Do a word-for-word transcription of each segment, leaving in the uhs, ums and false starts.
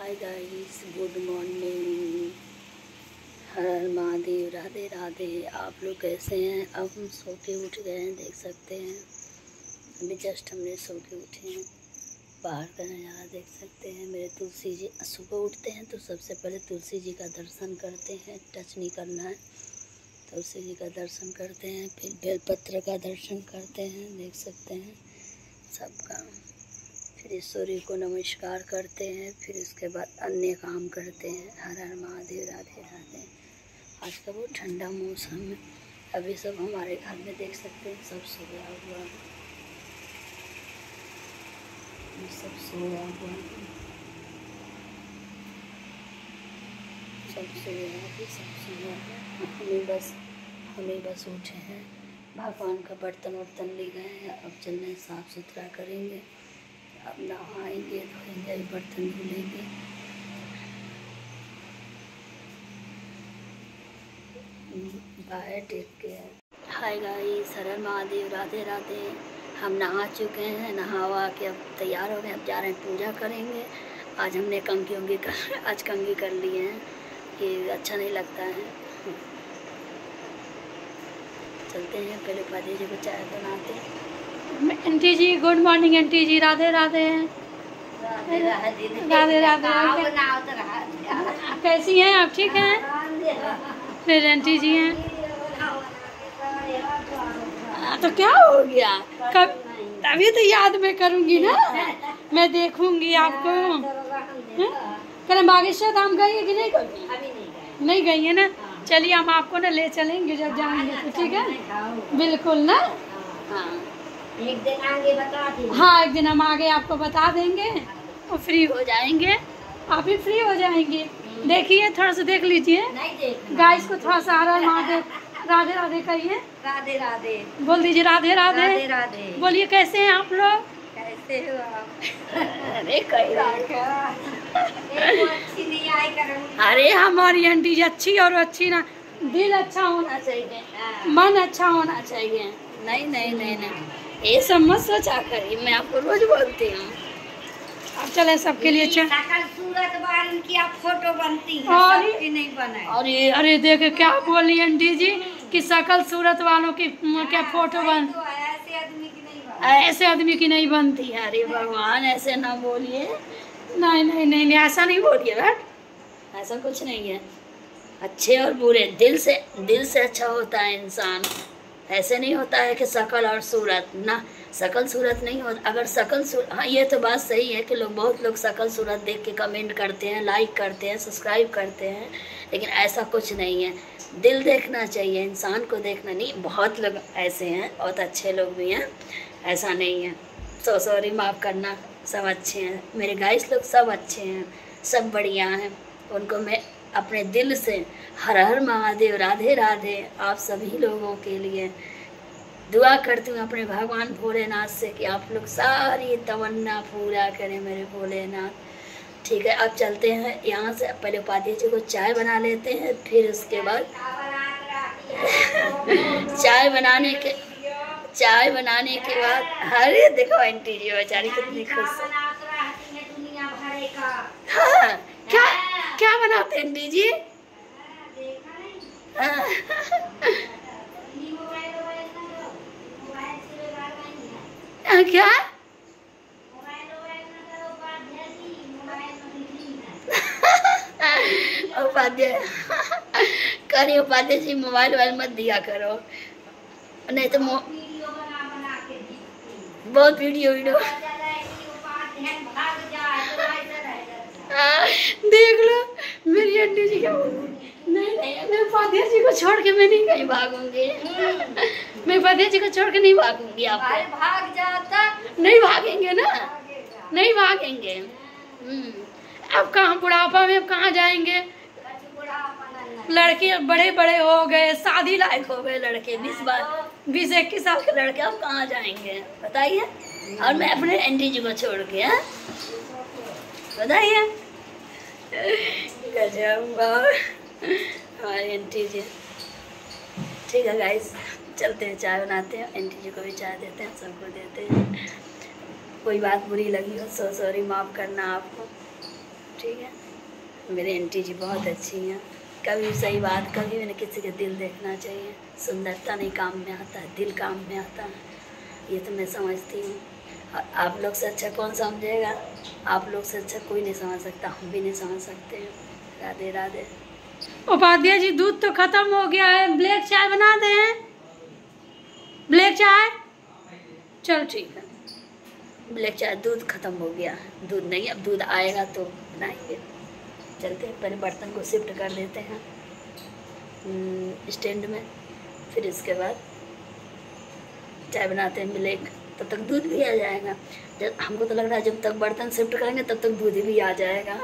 हाय guys, good morning. Har Har Mahadev, Radhe Radhe. आप लोग कैसे हैं? अब हम सो के उठ गए हैं, देख सकते हैं। अभी जस्ट हमने सो के उठे हैं। बाहर का नज़ारा देख सकते हैं। मेरे तुलसी जी सुबह उठते हैं तो सबसे पहले तुलसी जी का दर्शन करते हैं। टच नहीं करना है। तुलसी जी का दर्शन करते हैं, फिर बेलपत्र का दर्शन करते हैं, देख सकते हैं सबका। फिर ईश्वरी को नमस्कार करते हैं, फिर उसके बाद अन्य काम करते हैं। हर हर महादेव, राधे राधे। आज का बहुत ठंडा मौसम है। अभी सब हमारे घर में देख सकते हैं, सब सोया हुआ है, सब सोया हुआ है, सब सोया है, सब सोया है। हमें बस हमें बस उठे हैं। भगवान का बर्तन वर्तन ले गए हैं, अब चलने साफ सुथरा करेंगे। अब नहाएंगे धोएंगे, बर्तन धुलेंगे। बाहर टेक के हाय गाइस, हर हर महादेव, राधे राधे। हम नहा चुके हैं, नहावा के अब तैयार हो गए। अब जा रहे हैं पूजा करेंगे। आज हमने कंघी उंगी कर आज कंघी कर लिए हैं कि अच्छा नहीं लगता है। चलते हैं, पहले पादी जी को चाय बनाते हैं। Aunty ji good morning. Aunty ji Radhe Radhe. Radhe Radhe Radhe Radhe. कैसी हैं आप? ठीक हैं? फिर आंटी जी हैं तो क्या हो गया? कब तभी तो याद मैं करूंगी ना, मैं देखूंगी आपको। कल बागेश्वर धाम गई है कि नहीं? कभी नहीं, नहीं गई है ना। चलिए हम आपको ना ले चलेंगे जब जाएंगे तो, ठीक है? बिल्कुल ना। हाँ, एक दिन आगे बता देंगे। हाँ, एक दिन हम आगे आपको बता देंगे और फ्री हो जाएंगे। आप भी फ्री हो जाएंगे। देखिए, थोड़ा सा देख लीजिए। गाइस को थोड़ा सा हर हर महादेव, राधे राधे कहिए। राधे राधे बोल दीजिए। राधे राधे, राधे राधे। बोलिए कैसे हैं आप लोग? कैसे हो आप? अरे कहीं अच्छी नहीं आई करूँगी। अरे हमारी आंटी जी अच्छी और अच्छी ना, दिल अच्छा होना चाहिए, मन अच्छा होना चाहिए। नहीं नहीं नहीं नहीं, ये सब मत सोचा करिए, मैं आपको रोज बोलती हूँ। अब चले सबके लिए। सकल सूरत वालन की आप फोटो बनती है, सबकी नहीं बनाए। अरे अरे देखे क्या बोली आंटी जी कि सकल सूरत वालों की क्या फोटो बन, तो ऐसे आदमी की नहीं बनती। ऐसे आदमी की नहीं बनती है। अरे भगवान, ऐसे ना बोलिए। नहीं नहीं नहीं नहीं, ऐसा नहीं बोलिए बैठ। ऐसा कुछ नहीं है। अच्छे और बुरे दिल से, दिल से अच्छा होता है इंसान। ऐसे नहीं होता है कि शकल और सूरत ना, शकल सूरत नहीं होता। अगर शकल सूरत, हाँ ये तो बात सही है कि लोग, बहुत लोग शकल सूरत देख के कमेंट करते हैं, लाइक करते हैं, सब्सक्राइब करते हैं, लेकिन ऐसा कुछ नहीं है। दिल देखना चाहिए, इंसान को देखना नहीं। बहुत लोग ऐसे हैं, बहुत अच्छे लोग भी हैं, ऐसा नहीं है। सो सॉरी, माफ़ करना। सब अच्छे हैं मेरे गाइस, लोग सब अच्छे हैं, सब बढ़िया हैं। उनको मैं अपने दिल से हर हर महादेव, राधे राधे आप सभी लोगों के लिए दुआ करती हूँ अपने भगवान भोलेनाथ से कि आप लोग सारी तमन्ना पूरा करें मेरे भोलेनाथ। ठीक है, अब चलते हैं यहाँ से। पहले उपाध्याय जी को चाय बना लेते हैं, फिर उसके बाद चाय बनाने के चाय बनाने के बाद अरे देखो आंटी जी बेचारी कितनी खुश है। हाँ, क्या क्या बनाते हैं आंटी जी? क्या उपाध्याय करिए, उपाध्याय जी मोबाइल वाइल मत दिया करो, नहीं तो बहुत वीडियो वीडियो देख लो मेरी आंटी जी क्या। नहीं नहीं, मैं उपाध्याय जी को छोड़ के मैं नहीं कहीं भागूंगी। मैं उपाध्याय जी को छोड़ के नहीं भागूंगी। आप भाग जाता नहीं, भागेंगे ना, नहीं भागेंगे। अब कहाँ बुढ़ापा में, अब कहाँ जाएंगे? लड़के बड़े बड़े हो गए, शादी लायक हो गए लड़के, बीस बार बीस इक्कीस साल के लड़के, अब कहाँ जाएंगे बताइए? और मैं अपने आंटी जी को छोड़ के, हाँ बताइए। गजब हमारी आंटी जी। ठीक है गाइस, चलते हैं, चाय बनाते हैं, आंटी जी को भी चाय देते हैं, सबको देते हैं। कोई बात बुरी लगी हो सो सॉरी, माफ़ करना आपको। ठीक है। मेरी आंटी जी बहुत अच्छी हैं। कभी सही बात, कभी भी किसी का दिल देखना चाहिए। सुंदरता नहीं काम में आता है, दिल काम में आता है, ये तो मैं समझती हूँ। आप लोग से अच्छा कौन समझेगा? आप लोग से अच्छा कोई नहीं समझ सकता, हम भी नहीं समझ सकते हैं। राधे राधे। उपाध्याय जी दूध तो खत्म हो गया है, ब्लैक चाय बना दें? ब्लैक चाय? चल ठीक है। ब्लैक चाय, दूध खत्म हो गया। दूध नहीं, अब दूध आएगा तो बनाएंगे। चलते हैं, पहले बर्तन को शिफ्ट कर देते हैं स्टैंड में, फिर इसके बाद चाय बनाते हैं ब्लैक। तब तक दूध भी आ जाएगा। जब हमको तो लग रहा है जब तक बर्तन शिफ्ट करेंगे तब तक दूध भी आ जाएगा।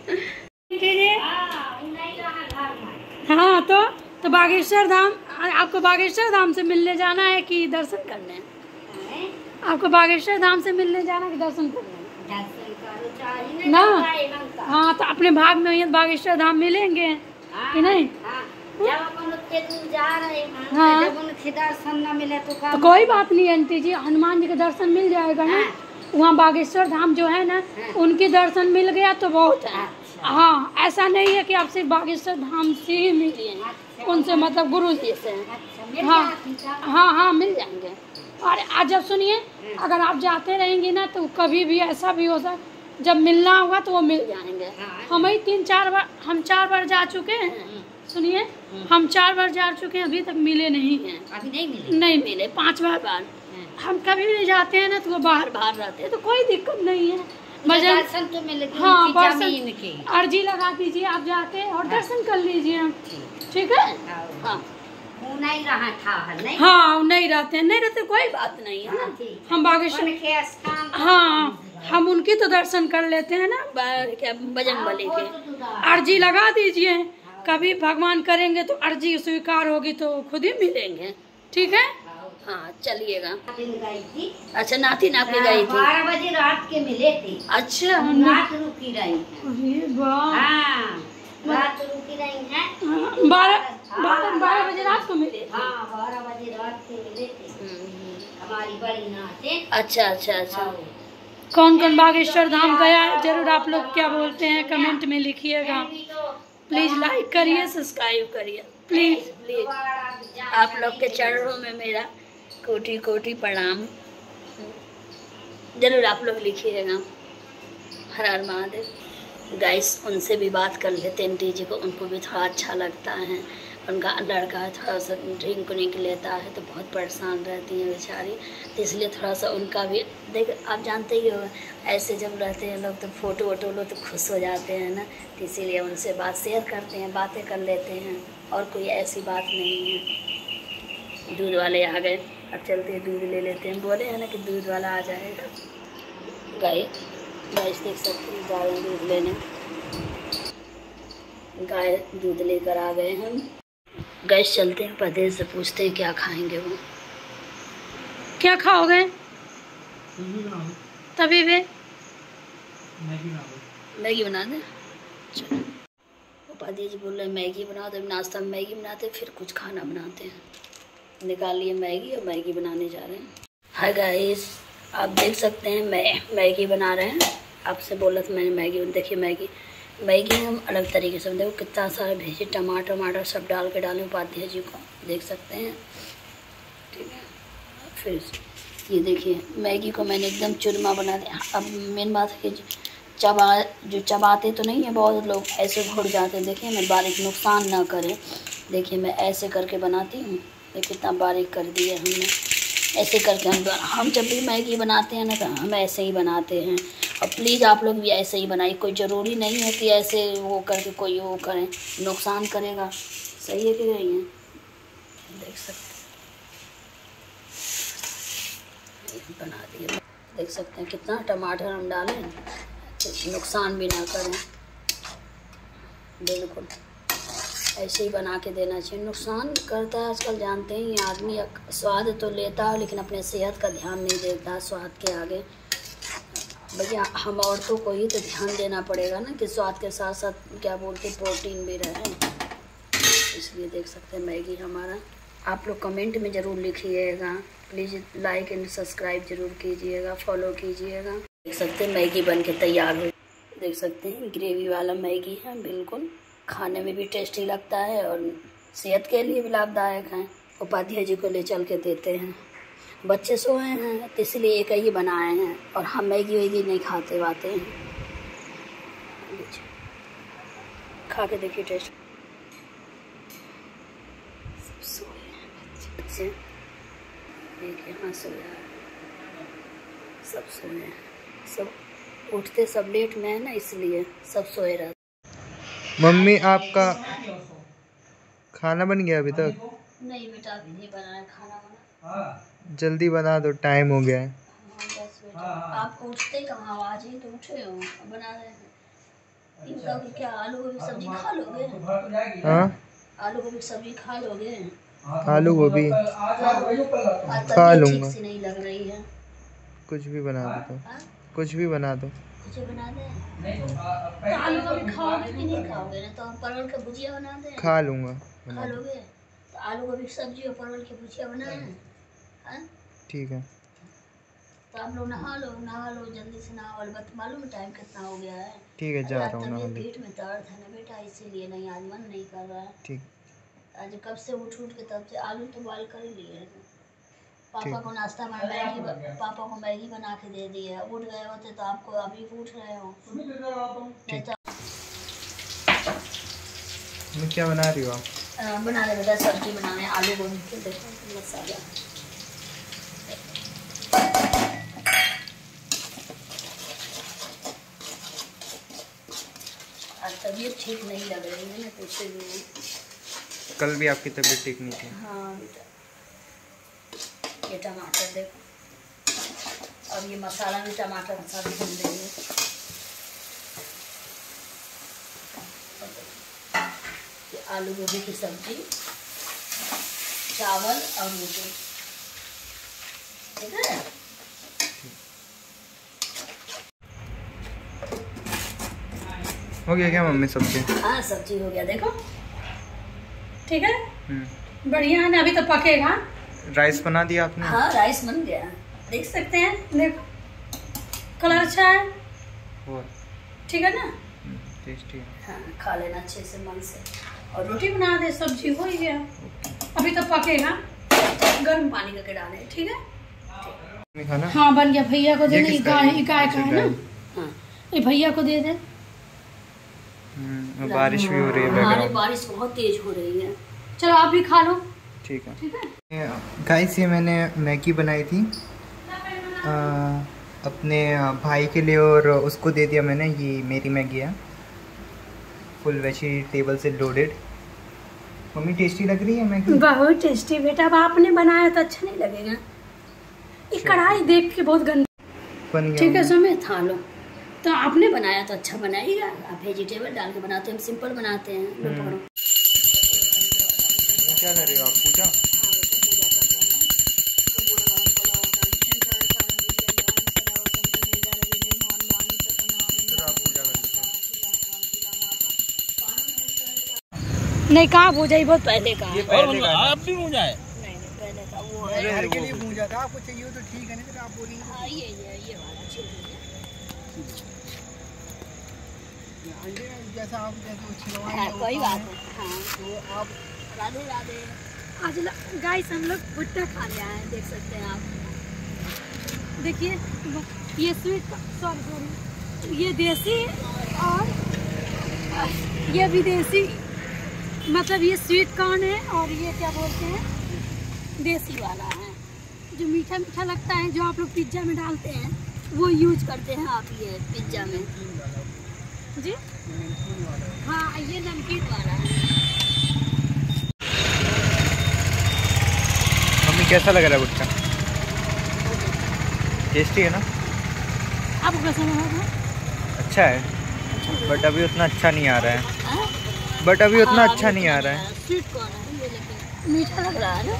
हाँ तो तो बागेश्वर धाम, आपको बागेश्वर धाम से मिलने जाना है कि दर्शन करने हैं? आपको बागेश्वर धाम से मिलने जाना है कि दर्शन करने हैं? ना हाँ, तो अपने भाग में यहाँ बागेश्वर धाम मिलेंगे कि नहीं? जब अपन उतने दूर जा रहे हैं, हाँ, जब उनके दर्शन न मिले तो, तो कोई बात नहीं आंटी जी, हनुमान जी का दर्शन मिल जाएगा ना। वहाँ बागेश्वर धाम जो है ना, उनके दर्शन मिल गया तो बहुत है। हाँ, ऐसा नहीं है कि आप सिर्फ बागेश्वर धाम से ही मिलिए, उनसे मतलब गुरु जी से। हाँ हाँ हाँ मिल जाएंगे। और आज जब सुनिए, अगर आप जाते रहेंगे ना तो कभी भी ऐसा भी हो सकता, जब मिलना होगा तो वो मिल जाएंगे। हम ही तीन चार बार, हम चार बार जा चुके हैं। सुनिए, हम चार बार जा चुके हैं, अभी तक मिले नहीं हैं। अभी नहीं मिले? नहीं मिले, पांच बार बार। हम कभी भी जाते हैं ना तो वो बाहर बाहर रहते हैं, तो कोई दिक्कत नहीं है। दर्शन तो मिलेगी। हाँ, दर्शन अर्जी लगा दीजिए, आप जाके और दर्शन कर लीजिए। ठीक है। हाँ नहीं रहा था नहीं? हाँ नहीं रहते, नहीं रहते कोई बात नहीं है ना। हम बागेश्वर, हाँ हम उनकी तो दर्शन कर लेते हैं ना, क्या बजरंगबली के। अर्जी लगा दीजिए, कभी भगवान करेंगे तो अर्जी स्वीकार होगी तो खुद ही मिलेंगे। ठीक है। हाँ चलिएगा। अच्छा, नाती नापी गई थी, बारह बजे रात के मिले थे। अच्छा, रात रुकी रही है। अरे वाह, रात रुकी रही है। बारह बारह बजे रात को मिले थे। हाँ, बारह बजे रात के मिले थे हमारी बड़ी नाते। अच्छा अच्छा अच्छा। कौन कौन बागेश्वर धाम गया है जरूर आप लोग क्या बोलते हैं कमेंट में लिखिएगा। प्लीज लाइक करिए, सब्सक्राइब करिए, प्लीज प्लीज। आप लोग के चरणों में मेरा कोटि कोटि प्रणाम। जरूर आप लोग लिखिएगा। हर हर महादेव। गाइस, उनसे भी बात कर लेते हैं आंटी जी को, उनको भी थोड़ा अच्छा लगता है। उनका लड़का थोड़ा सा ड्रिंक उनिंक लेता है तो बहुत परेशान रहती है बेचारी, तो इसलिए थोड़ा सा उनका भी देख, आप जानते ही हो ऐसे जब रहते हैं लोग तो फोटो वोटो लो तो खुश हो जाते हैं ना, तो इसीलिए उनसे बात शेयर करते हैं, बातें कर लेते हैं, और कोई ऐसी बात नहीं है। दूध वाले आ गए, अब चलते हैं दूध ले लेते हैं। बोले हैं ना कि दूध वाला आ जाएगा। गाय गाय देख सकते हैं, जा रहे हैं दूध लेने। गाय दूध लेकर आ गए हम। गैस चलते हैं, पति से पूछते हैं क्या खाएंगे वो। क्या खाओगे? तभी वे मैगी बना दें। चलो, उपाध्याय जी बोल रहे हैं मैगी बना दो। नाश्ता में मैगी बनाते, फिर कुछ खाना बनाते हैं। निकाल लिए मैगी और मैगी बनाने जा रहे हैं। हाय गाइस, आप देख सकते हैं मैं मैगी बना रहे हैं। आपसे बोला था मैंने मैगी, देखिए मैगी मैगी हम अलग तरीके से, देखो कितना सारा भेजे, टमाटर टमाटर सब डाल के डालें उपाध्याय जी को, देख सकते हैं। ठीक है, फिर ये देखिए मैगी को मैंने एकदम चूरमा बना दिया। अब मेन बात है कि चबा जो चबाते तो नहीं है बहुत लोग, ऐसे घुट जाते हैं। देखिए मैं बारीक, नुकसान ना करे। देखिए मैं ऐसे करके बनाती हूँ, ये कितना बारीक कर दिया हमने। ऐसे करके हम हम जब भी मैगी बनाते हैं ना तो हम ऐसे ही बनाते हैं। और प्लीज़ आप लोग भी ऐसे ही बनाइए, कोई ज़रूरी नहीं है कि ऐसे वो करके कोई वो करें, नुकसान करेगा। सही है कि नहीं है? देख सकते हैं बना दिए, देख सकते हैं कितना टमाटर हम डालें, नुकसान भी ना करें। बिल्कुल ऐसे ही बना के देना चाहिए। नुकसान करता है आजकल, जानते हैं ये आदमी स्वाद तो लेता है लेकिन अपने सेहत का ध्यान नहीं देता स्वाद के आगे। भैया हम औरतों को ही तो ध्यान देना पड़ेगा ना कि स्वाद के साथ साथ क्या बोलते प्रोटीन भी रहे। इसलिए देख सकते हैं मैगी हमारा। आप लोग कमेंट में ज़रूर लिखिएगा, प्लीज़ लाइक एंड सब्सक्राइब ज़रूर कीजिएगा, फॉलो कीजिएगा। देख सकते हैं मैगी बन के तैयार हो। देख सकते हैं ग्रेवी वाला मैगी है, बिल्कुल खाने में भी टेस्टी लगता है और सेहत के लिए भी लाभदायक है। उपाध्याय जी को ले चल के देते हैं। बच्चे सोए हैं तो इसलिए एक ही बनाए हैं और हम मैगी वैगी नहीं खाते वाते हैं। खा के देखिए टेस्ट। सब सोए हैं बच्चे, एक यहाँ सोया है, सब सोए हैं। सब उठते सब लेट में है ना, इसलिए सब सोए रहते। मम्मी आपका खाना बन गया अभी तक? नहीं बेटा अभी नहीं बनाया खाना वाना। जल्दी बना दो, टाइम हो गया है। हाँ बस बेटा, आप उठते कहाँ, आवाज ही तो उठे हो, बना रहे हैं। इनका भी क्या आलू गोभी सब्जी खा लोगे? हाँ आलू गोभी सब्जी खा लोगे? आलू गोभी आज खा तबीयत लूँगा। ठीक सी नहीं लग रही है। कुछ भी बना दो तो, हाँ? कुछ भी बना दो। कुछ बना दें? तो आलू गोभी खाओगे कि नहीं खाओगे? ना तो हम परवल का भुजिया बना दें? खा लूँगा। खा लोगे? तो आलू गोभी सब्जी और परवल की भुजिया बनाए। हाँ ठीक है। तो आप लोग नहा लो, नहा लो जल्दी से नहा लो। बत मालूम टाइम कितना हो गया है? ठीक है जा रहा हूँ तबीयत ना। पेट में दर्द है ना बेटा, इसीलिए नहीं, आज मन नहीं कर रहा है। ठीक। आज कब से उठ उठ के तब से आलू तो बॉयल कर ही लिए थे। पापा को नाश्ता में मैगी, पापा को मैगी बना के दे दी है। उठ गए होते तो आपको अभी उठ रहे हो। नहीं तो मैं क्या बना रही हो आप? आ, बना रहे बेटा सब्जी बनाने आलू गोभी के। देखो मसाला आज तबीयत ठीक नहीं लग रही है ना, तो इसलिए। कल भी आपकी तबीयत ठीक नहीं थी। हाँ बेटा, ये टमाटर देखो, अब ये मसाला भी टमाटर के साथ भून देंगे। ये आलू गोभी की सब्जी, चावल और रोटी, ठीक है। हो गया क्या मम्मी सब्जी? हाँ सब्जी हो गया देखो। ठीक है, हम्म। बढ़िया है ना। अभी तो पकेगा। राइस बना दिया आपने? हाँ राइस बन गया, देख सकते हैं, देखो कलर अच्छा है, और ठीक है ना। टेस्टी है। हाँ खा लेना अच्छे से मन से। और रोटी बना दे, सब्जी हो ही गया। अभी तो पकेगा, गर्म पानी करके डाले, ठीक है। खाना? हाँ बन गया। भैया को दे ये दे, किसका गाय है? गाय का है ना। हाँ ये भैया को दे दे। हम्म, बारिश भी हो रही है हमारे बैकग्राउंड। बारिश बहुत तेज हो रही है। चलो आप भी खा लो। ठीक है। ठीक है। गाइस ये मैंने मैगी बनाई थी आ, अपने भाई के लिए और उसको दे दिया मैंने। ये मेरी मैगी है, फुल वेजिटेबल से लोडेड। मम्मी टेस्टी लग रही है मैगी? बहुत टेस्टी बेटा। अब आपने बनाया तो अच्छा नहीं लगेगा। ये कढ़ाई देख के बहुत गंदी बन गया। ठीक है सुमित, खा लो। तो आपने बनाया तो अच्छा बनाइएगा। आप वेजिटेबल डाल के बनाते हैं, हम सिंपल बनाते हैं। लो पकड़ो। क्या कर रहे हो आप? पूजा? नहीं कहाँ भूजा, ही बहुत पहले का ये है। पहले का है। आप भी मुझा है? नहीं नहीं पहले का वो है। अरे घर के वो लिए भी। पूजा था, आपको चाहिए हो तो ठीक है, नहीं तो आप बोलिए। हाँ ये ये ये वाला ठीक है। जैसा आप जैसे छिलवाएं हाँ वो कोई काम बात है। नहीं। हाँ तो आप राधे राधे। आज गाइस हम लोग भुट्टा खा लिया है, देख सकते हैं आप। देखिए ये स्वीट, सॉरी सॉरी, ये देसी और ये विदेशी, मतलब ये स्वीट कॉर्न है और ये क्या बोलते हैं देसी वाला है, जो मीठा मीठा लगता है, जो आप लोग पिज्ज़ा में डालते हैं वो यूज करते हैं आप ये पिज्ज़ा में जी। हाँ ये नमकीन वाला है। मम्मी कैसा लग रहा है गुटका? टेस्टी है ना? आपको कैसा लगा? अच्छा है, बट अभी उतना अच्छा नहीं आ रहा है। हाँ? बट अभी उतना हाँ, अच्छा अभी नहीं आ तो रहा है। स्वीट कॉर्न है ये, लेकिन मीठा लग रहा है ना।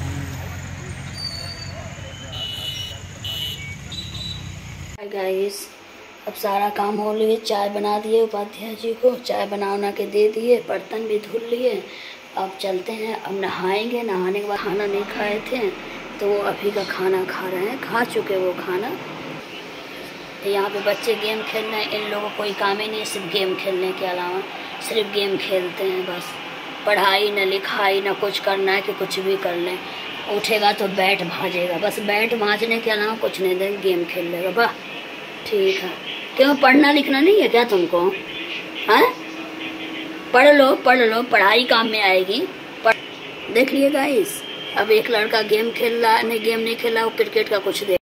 हाय गाइस, अब सारा काम हो लिए। चाय बना दिए उपाध्याय जी को, चाय बना बना के दे दिए, बर्तन भी धुल लिए। अब चलते हैं, अब नहाएंगे। नहाने के बाद खाना नहीं खाए थे तो वो अभी का खाना खा रहे हैं, खा चुके वो खाना। यहाँ पे बच्चे गेम खेल रहे हैं, इन लोगों को कोई काम ही नहीं है सिर्फ गेम खेलने के अलावा, सिर्फ गेम खेलते हैं बस। पढ़ाई न लिखाई न कुछ करना है कि कुछ भी कर लें, उठेगा तो बैट भाजेगा, बस बैट भाजने के अलावा कुछ नहीं देंगे, गेम खेल लेगा। वाह ठीक है, क्यों पढ़ना लिखना नहीं है क्या तुमको? हाँ पढ़ लो पढ़ लो, पढ़ाई काम में आएगी। पढ़ देख लिए गाइस, अब एक लड़का गेम खेल रहा है, नहीं गेम नहीं खेल रहा, वो क्रिकेट का कुछ देख